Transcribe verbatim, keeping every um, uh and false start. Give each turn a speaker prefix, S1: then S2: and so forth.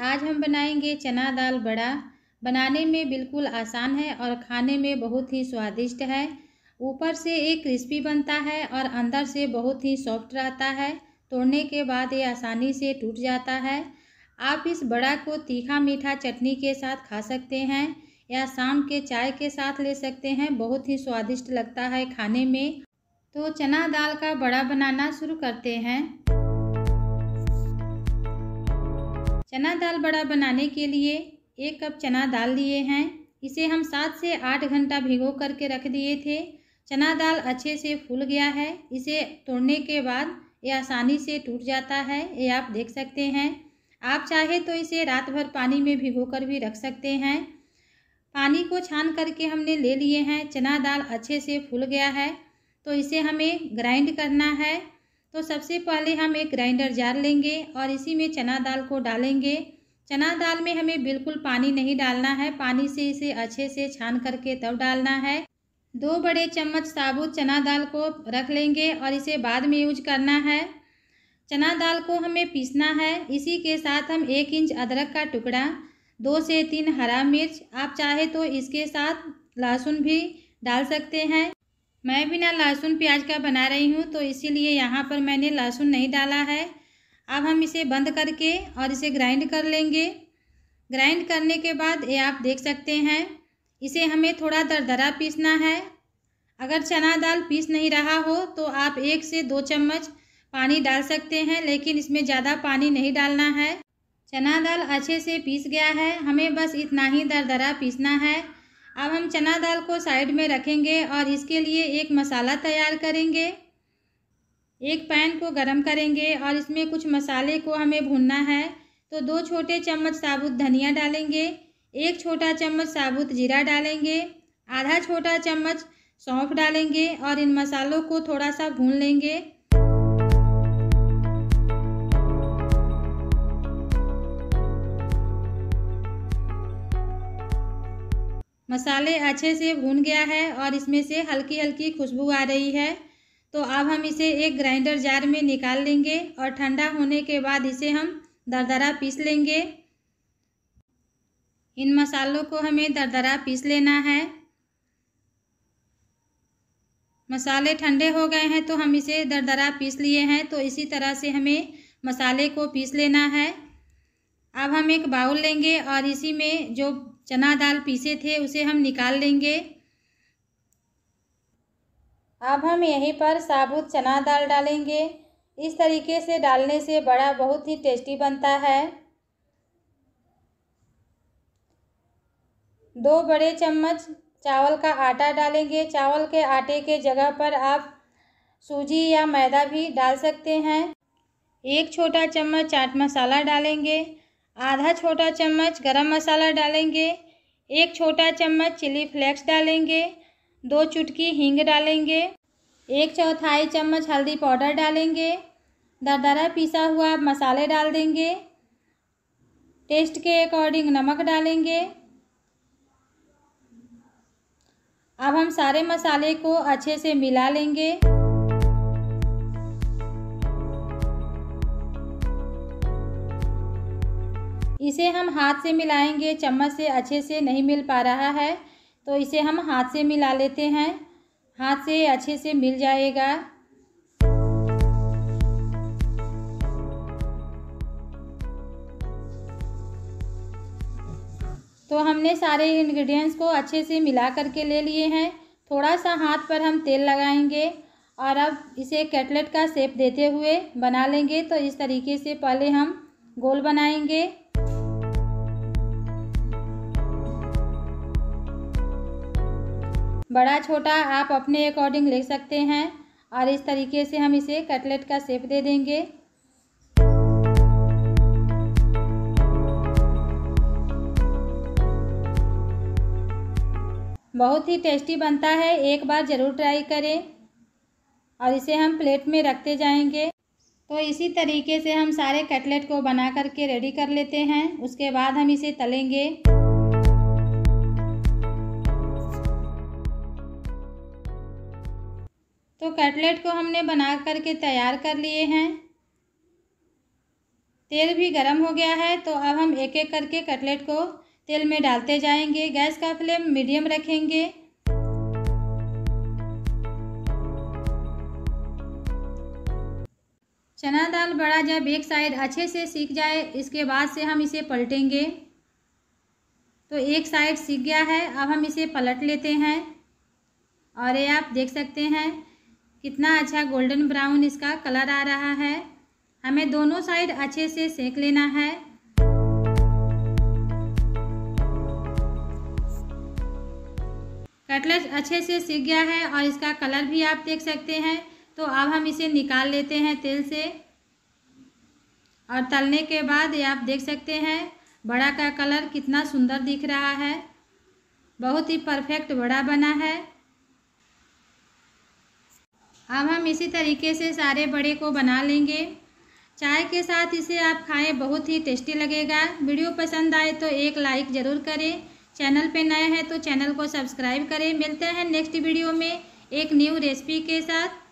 S1: आज हम बनाएंगे चना दाल बड़ा। बनाने में बिल्कुल आसान है और खाने में बहुत ही स्वादिष्ट है। ऊपर से एक क्रिस्पी बनता है और अंदर से बहुत ही सॉफ्ट रहता है। तोड़ने के बाद ये आसानी से टूट जाता है। आप इस बड़ा को तीखा मीठा चटनी के साथ खा सकते हैं या शाम के चाय के साथ ले सकते हैं। बहुत ही स्वादिष्ट लगता है खाने में। तो चना दाल का बड़ा बनाना शुरू करते हैं। चना दाल बड़ा बनाने के लिए एक कप चना दाल लिए हैं। इसे हम सात से आठ घंटा भिगो करके रख दिए थे। चना दाल अच्छे से फूल गया है। इसे तोड़ने के बाद ये आसानी से टूट जाता है, ये आप देख सकते हैं। आप चाहे तो इसे रात भर पानी में भिगो कर भी रख सकते हैं। पानी को छान करके हमने ले लिए हैं। चना दाल अच्छे से फूल गया है तो इसे हमें ग्राइंड करना है। तो सबसे पहले हम एक ग्राइंडर जार लेंगे और इसी में चना दाल को डालेंगे। चना दाल में हमें बिल्कुल पानी नहीं डालना है, पानी से इसे अच्छे से छान करके तब डालना है। दो बड़े चम्मच साबुत चना दाल को रख लेंगे और इसे बाद में यूज करना है। चना दाल को हमें पीसना है। इसी के साथ हम एक इंच अदरक का टुकड़ा, दो से तीन हरा मिर्च, आप चाहे तो इसके साथ लहसुन भी डाल सकते हैं। मैं बिना लहसुन प्याज का बना रही हूँ तो इसीलिए यहाँ पर मैंने लहसुन नहीं डाला है। अब हम इसे बंद करके और इसे ग्राइंड कर लेंगे। ग्राइंड करने के बाद ये आप देख सकते हैं, इसे हमें थोड़ा दरदरा पीसना है। अगर चना दाल पीस नहीं रहा हो तो आप एक से दो चम्मच पानी डाल सकते हैं, लेकिन इसमें ज़्यादा पानी नहीं डालना है। चना दाल अच्छे से पीस गया है, हमें बस इतना ही दरदरा पीसना है। अब हम चना दाल को साइड में रखेंगे और इसके लिए एक मसाला तैयार करेंगे। एक पैन को गरम करेंगे और इसमें कुछ मसाले को हमें भूनना है। तो दो छोटे चम्मच साबुत धनिया डालेंगे, एक छोटा चम्मच साबुत जीरा डालेंगे, आधा छोटा चम्मच सौंफ डालेंगे और इन मसालों को थोड़ा सा भून लेंगे। मसाले अच्छे से भून गया है और इसमें से हल्की हल्की खुशबू आ रही है। तो अब हम इसे एक ग्राइंडर जार में निकाल लेंगे और ठंडा होने के बाद इसे हम दरदरा पीस लेंगे। इन मसालों को हमें दरदरा पीस लेना है। मसाले ठंडे हो गए हैं तो हम इसे दरदरा पीस लिए हैं। तो इसी तरह से हमें मसाले को पीस लेना है। अब हम एक बाउल लेंगे और इसी में जो चना दाल पीसे थे उसे हम निकाल लेंगे। अब हम यहीं पर साबुत चना दाल डालेंगे। इस तरीके से डालने से बड़ा बहुत ही टेस्टी बनता है। दो बड़े चम्मच चावल का आटा डालेंगे। चावल के आटे के जगह पर आप सूजी या मैदा भी डाल सकते हैं। एक छोटा चम्मच चाट मसाला डालेंगे, आधा छोटा चम्मच गरम मसाला डालेंगे, एक छोटा चम्मच चिली फ्लेक्स डालेंगे, दो चुटकी हींग डालेंगे, एक चौथाई चम्मच हल्दी पाउडर डालेंगे, दरदरा पिसा हुआ मसाले डाल देंगे, टेस्ट के अकॉर्डिंग नमक डालेंगे। अब हम सारे मसाले को अच्छे से मिला लेंगे। इसे हम हाथ से मिलाएंगे, चम्मच से अच्छे से नहीं मिल पा रहा है तो इसे हम हाथ से मिला लेते हैं। हाथ से अच्छे से मिल जाएगा। तो हमने सारे इंग्रेडिएंट्स को अच्छे से मिला करके ले लिए हैं। थोड़ा सा हाथ पर हम तेल लगाएंगे और अब इसे कटलेट का शेप देते हुए बना लेंगे। तो इस तरीके से पहले हम गोल बनाएंगे। बड़ा छोटा आप अपने अकॉर्डिंग ले सकते हैं और इस तरीके से हम इसे कटलेट का शेप दे देंगे। बहुत ही टेस्टी बनता है, एक बार ज़रूर ट्राई करें। और इसे हम प्लेट में रखते जाएंगे। तो इसी तरीके से हम सारे कटलेट को बना करके रेडी कर लेते हैं। उसके बाद हम इसे तलेंगे। तो कटलेट को हमने बना करके तैयार कर लिए हैं। तेल भी गर्म हो गया है, तो अब हम एक एक करके कटलेट को तेल में डालते जाएंगे। गैस का फ्लेम मीडियम रखेंगे। चना दाल बड़ा जब एक साइड अच्छे से सीख जाए, इसके बाद से हम इसे पलटेंगे। तो एक साइड सीख गया है, अब हम इसे पलट लेते हैं और ये आप देख सकते हैं कितना अच्छा गोल्डन ब्राउन इसका कलर आ रहा है। हमें दोनों साइड अच्छे से सेक लेना है। कटलेट अच्छे से सीख गया है और इसका कलर भी आप देख सकते हैं। तो अब हम इसे निकाल लेते हैं तेल से और तलने के बाद ये आप देख सकते हैं बड़ा का कलर कितना सुंदर दिख रहा है। बहुत ही परफेक्ट बड़ा बना है। अब हम इसी तरीके से सारे बड़े को बना लेंगे। चाय के साथ इसे आप खाएं, बहुत ही टेस्टी लगेगा। वीडियो पसंद आए तो एक लाइक ज़रूर करें। चैनल पे नए हैं तो चैनल को सब्सक्राइब करें। मिलते हैं नेक्स्ट वीडियो में एक न्यू रेसिपी के साथ।